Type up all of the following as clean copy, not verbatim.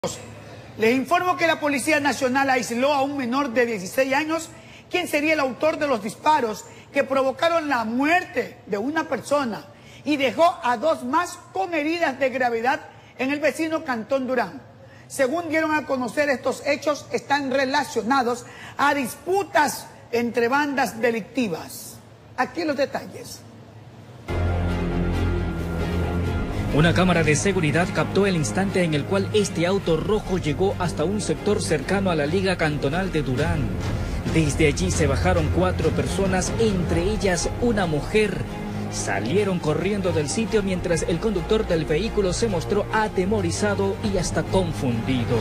Les informo que la Policía Nacional aisló a un menor de 16 años, quien sería el autor de los disparos que provocaron la muerte de una persona y dejó a dos más con heridas de gravedad en el vecino Cantón Durán. Según dieron a conocer, estos hechos están relacionados a disputas entre bandas delictivas. Aquí los detalles. Una cámara de seguridad captó el instante en el cual este auto rojo llegó hasta un sector cercano a la Liga Cantonal de Durán. Desde allí se bajaron 4 personas, entre ellas una mujer. Salieron corriendo del sitio mientras el conductor del vehículo se mostró atemorizado y hasta confundido.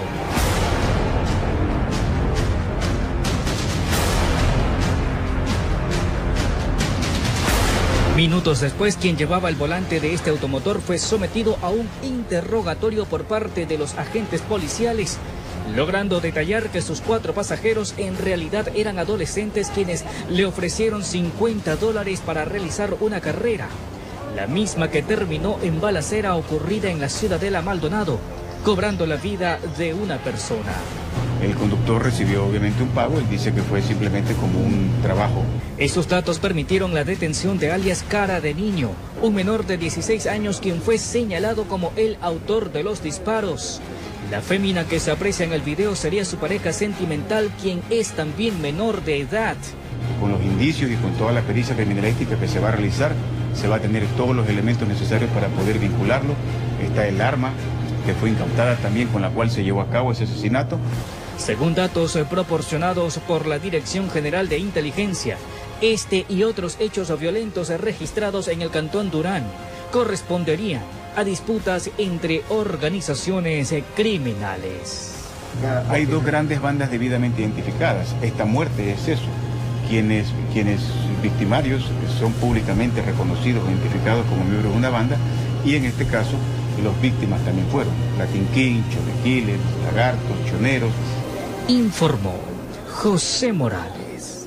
Minutos después, quien llevaba el volante de este automotor fue sometido a un interrogatorio por parte de los agentes policiales, logrando detallar que sus 4 pasajeros en realidad eran adolescentes quienes le ofrecieron $50 para realizar una carrera, la misma que terminó en balacera ocurrida en la Ciudadela Maldonado, cobrando la vida de una persona. El conductor recibió obviamente un pago, él dice que fue simplemente como un trabajo. Esos datos permitieron la detención de alias Cara de Niño, un menor de 16 años quien fue señalado como el autor de los disparos. La fémina que se aprecia en el video sería su pareja sentimental, quien es también menor de edad. Con los indicios y con toda la pericia criminalística que se va a realizar, se va a tener todos los elementos necesarios para poder vincularlo. Está el arma que fue incautada también con la cual se llevó a cabo ese asesinato. Según datos proporcionados por la Dirección General de Inteligencia, este y otros hechos violentos registrados en el Cantón Durán corresponderían a disputas entre organizaciones criminales. Hay 2 grandes bandas debidamente identificadas. Esta muerte es eso. Quienes victimarios son públicamente reconocidos o identificados como miembros de una banda, y en este caso los víctimas también fueron Latin King, Chole Killer, Lagartos, Choneros. Informó José Morales.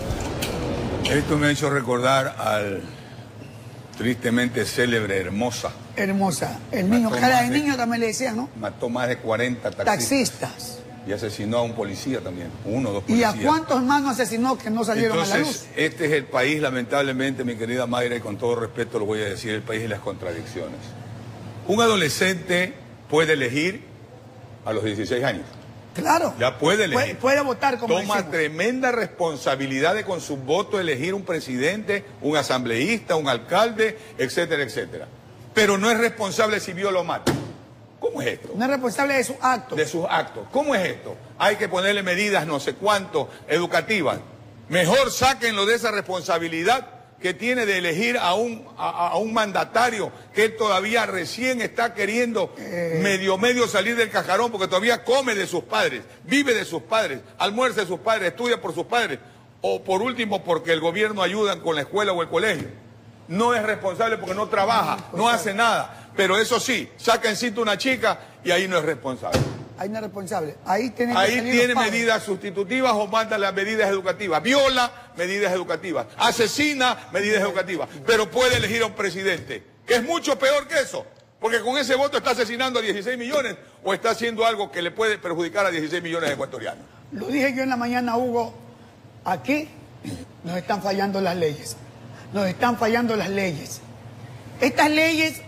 Esto me ha hecho recordar al tristemente célebre Hermosa. Hermosa. El niño, cara de niño también le decían, ¿no? Mató más de 40 taxistas. Y asesinó a un policía también, 1 o 2 policías. ¿Y a cuántos más no asesinó que no salieron a la luz? Este es el país, lamentablemente, mi querida Mayra, y con todo respeto lo voy a decir, el país de las contradicciones. Un adolescente puede elegir a los 16 años. Claro. Ya puede elegir. Puede votar, como Toma decimos. tremenda responsabilidad de con su voto elegir un presidente, un asambleísta, un alcalde, etcétera, etcétera. Pero no es responsable si viola o mata. ¿Cómo es esto? No es responsable de sus actos. De sus actos. ¿Cómo es esto? Hay que ponerle medidas no sé cuánto educativas. Mejor sáquenlo de esa responsabilidad que tiene de elegir a un mandatario que él todavía recién está queriendo medio salir del cajarón, porque todavía come de sus padres, vive de sus padres, almuerza de sus padres, estudia por sus padres, o por último porque el gobierno ayuda con la escuela o el colegio. No es responsable porque no trabaja, no hace nada, pero eso sí, saca en cita una chica y ahí no es responsable. Ahí no es responsable. Ahí tiene medidas sustitutivas o manda las medidas educativas. Viola, medidas educativas. Asesina, medidas educativas. Pero puede elegir a un presidente, que es mucho peor que eso. Porque con ese voto está asesinando a 16 millones o está haciendo algo que le puede perjudicar a 16 millones de ecuatorianos. Lo dije yo en la mañana, Hugo. Aquí nos están fallando las leyes. Nos están fallando las leyes. Estas leyes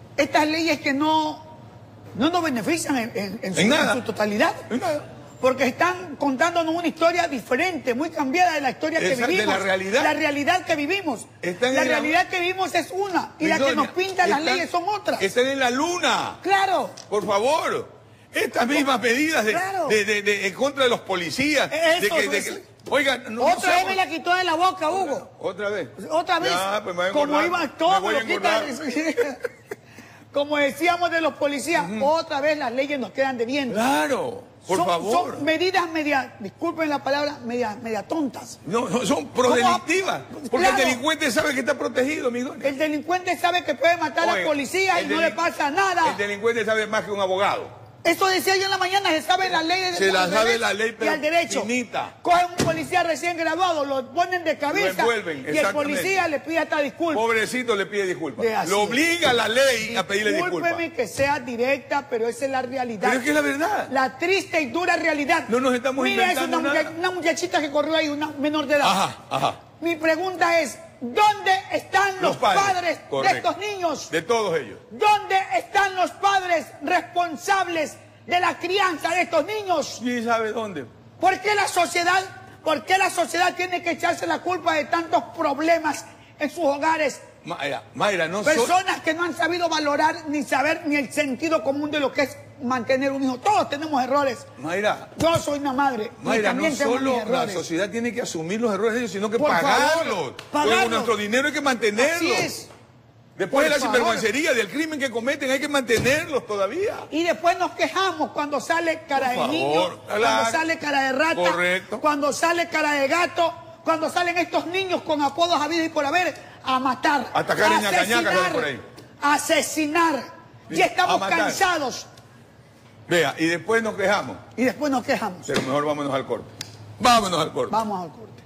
que no nos benefician en su totalidad. Porque están contándonos una historia diferente, muy cambiada de la historia que vivimos. De la realidad. La realidad que vivimos. La realidad que vivimos es una, y la que nos pintan las leyes son otras. Están en la luna. Claro. Por favor. Estas mismas medidas en contra de los policías. Oiga, otra vez me la quitó de la boca, Hugo. ¿Otra vez? Otra vez. Ya, pues me voy a como engordar. iban todos los como decíamos de los policías, otra vez las leyes nos quedan debiendo. Claro, por favor. Son medidas disculpen la palabra, media tontas. No, son prodelictivas. Porque el delincuente sabe que está protegido, mi doña. El delincuente sabe que puede matar a la policía y no le pasa nada. El delincuente sabe más que un abogado. Eso decía yo en la mañana, se sabe la ley de Se la sabe la ley, pero y al derecho. finita. Cogen un policía recién graduado, lo ponen de cabeza Lo envuelven, y el policía le pide hasta disculpas. Pobrecito le pide disculpas. Lo obliga la ley a pedirle disculpas. Discúlpeme que sea directa, pero esa es la realidad. Pero es que es la verdad. La triste y dura realidad. No nos estamos inventando nada. Una muchachita que corrió ahí, una menor de edad. Ajá, ajá. Mi pregunta es, ¿dónde están los padres de estos niños? De todos ellos. ¿Dónde están los padres responsables de la crianza de estos niños? ¿Quién sabe dónde? ¿Por qué la sociedad tiene que echarse la culpa de tantos problemas en sus hogares? Mayra, no Personas que no han sabido valorar ni saber ni el sentido común de lo que es mantener un hijo. Todos tenemos errores. Mayra. Yo soy una madre. Mayra, y también no tengo solo mis errores. la sociedad tiene que asumir los errores de ellos, sino que Por pagarlos. favor, pagarlos. Con nuestro dinero hay que mantenerlos. Así es. Después de la Por favor. sinvergüencería, del crimen que cometen, hay que mantenerlos todavía. Y después nos quejamos cuando sale cara de niño, claro. cuando sale cara de rata, Correcto. cuando sale cara de gato, cuando salen estos niños con apodos habidos y por haber a matar, Atacar a en Ñacañaca, asesinar, por ahí. a asesinar. Sí, Ya estamos a matar. cansados Vea, y después nos quejamos. y después nos quejamos. Pero mejor vámonos al corte. Vámonos al corte. Vamos al corte.